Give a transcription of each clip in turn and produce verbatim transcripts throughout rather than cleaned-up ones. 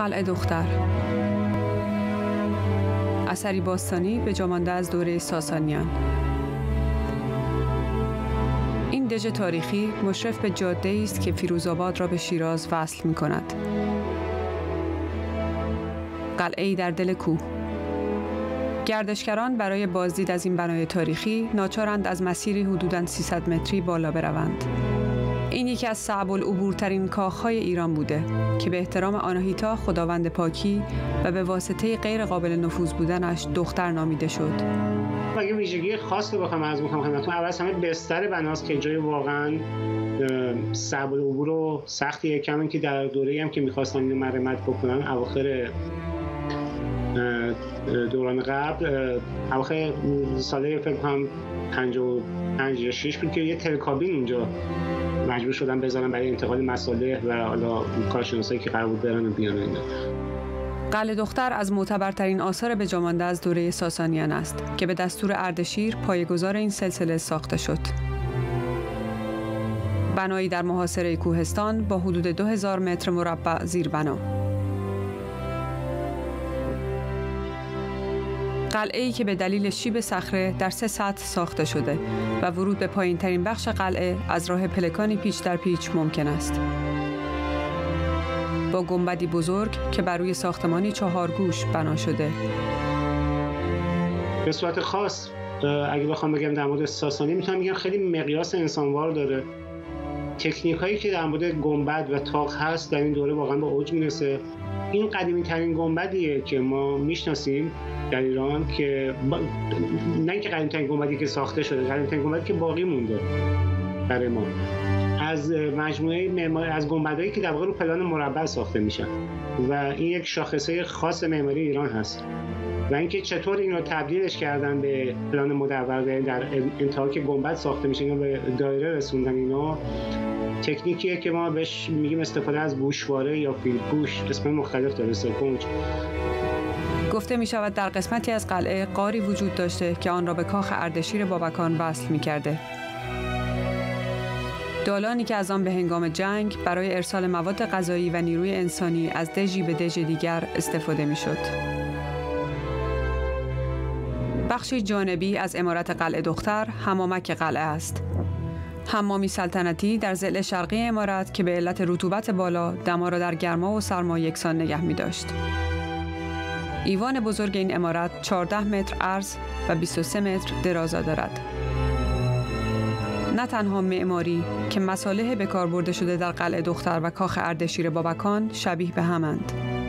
قلعه دختر، اثری باستانی به جا مانده از دوره ساسانیان. این دژ تاریخی مشرف به جاده‌ای است که فیروزآباد را به شیراز وصل می‌کند. قلعه‌ای در دل کوه. گردشگران برای بازدید از این بنای تاریخی ناچارند از مسیری حدوداً سیصد متری بالا بروند. این یکی از صعب العبورترین کاخهای ایران بوده که به احترام آناهیتا خداوند پاکی و به واسطه غیر قابل نفوذ بودنش دختر نامیده شد. اگه ویژگی خاص رو بخوام عرض بکنم خدمتتون، اول از همه بستر بناست که جای واقعاً صعب العبور و سختیه، کما که در دوره‌ای هم که می‌خواستن اینو مرمت بکنن اواخر دوران قبل، اواخر سال فکر کنم پنجاه و پنج یا شش بود که یه تلکابین اونجا مجبور شدن بذارن برای انتقال مصالح و حالا کارشناسایی که قرار بود برن و بیان اینا. قلعه دختر از معتبرترین آثار به جا مانده از دوره ساسانیان است که به دستور اردشیر پایه‌گذار این سلسله ساخته شد. بنایی در محاصره کوهستان با حدود دو هزار متر مربع زیربنا. قلعه‌ای که به دلیل شیب صخره در سه سطح ساخته شده و ورود به پایین‌ترین بخش قلعه از راه پلکانی پیچ در پیچ ممکن است. با گنبدی بزرگ که بر روی ساختمانی چهارگوش بنا شده. به صورت خاص اگه بخوام بگم در مورد ساسانی، میتونم بگم خیلی مقیاس انسانوار داره. تکنیکایی که در مورد گنبد و طاق هست در این دوره واقعا به اوج میرسه. این قدیمی ترین گنبدیه که ما میشناسیم در ایران، که با... نه اینکه قدیمی ترین گنبدی که ساخته شده، قدیمی ترین گنبدی که باقی مونده برای ما از مجموعه معماری از گنبدایی که در واقع رو پلان مربع ساخته میشن و این یک شاخصه خاص معماری ایران هست. و اینکه چطور اینو تبدیلش کردن به پلان مدور در انتها که گنبد ساخته میشه اینو به دایره رسوندن، اینا تکنیکیه که ما بهش میگیم استفاده از گوشواره یا فیلگوش، اسم مختلف داره، سکنج. گفته می شود در قسمتی از قلعه غاری وجود داشته که آن را به کاخ اردشیر بابکان وصل می کرده. دالانی که از آن به هنگام جنگ برای ارسال مواد غذایی و نیروی انسانی از دژی به دژ دیگر استفاده می شد. بخشی جانبی از عمارت قلعه دختر حمامک قلعه است. حمامی سلطنتی در ضلع شرقی عمارت که به علت رطوبت بالا دما را در گرما و سرما یکسان نگه می داشت. ایوان بزرگ این عمارت چهارده متر عرض و بیست و سه متر درازا دارد. نه تنها معماری که مصالح به کار برده شده در قلعه دختر و کاخ اردشیر بابکان شبیه به همند.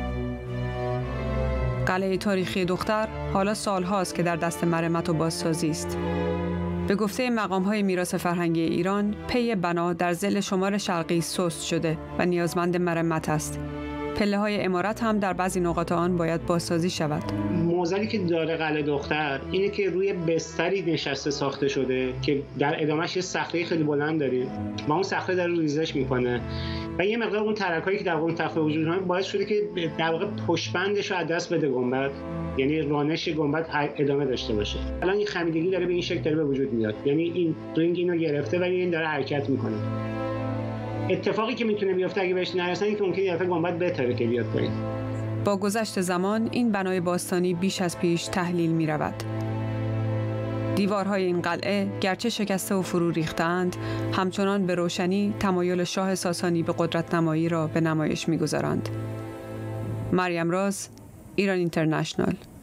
قلعه تاریخی دختر حالا سالهاست که در دست مرمت و بازسازی است. به گفته مقام‌های میراث فرهنگی ایران، پی بنا در ضلع شمال شرقی سست شده و نیازمند مرمت است. پله‌های عمارت هم در بعضی نقاط آن باید بازسازی شود. موزلی که داره قلعه دختر اینه که روی بستری نشسته ساخته شده که در ادامهش یه صخره خیلی بلند داریم و اون صخره داره ریزش میکنه و یه مقدار اون ترکایی که در اون تخته وجود داره باعث شده که در واقع پشتبندش رو از دست بده گنبد، یعنی رانش گنبد ادامه داشته باشه. الان این خمیدگی داره به این شکل داره به وجود میاد، یعنی این رینگ اینو گرفته ولی این داره حرکت میکنه. اتفاقی که میتونه بیفته اگه بهش نرسن این که ممکنه یه دفعه گنبد بهتره که بیاد پایین. با گذشت زمان این بنای باستانی بیش از پیش تحلیل می رود. دیوارهای این قلعه گرچه شکسته و فرو ریختند، همچنان به روشنی تمایل شاه ساسانی به قدرت نمایی را به نمایش می گذارند. مریم راز، ایران اینترنشنال.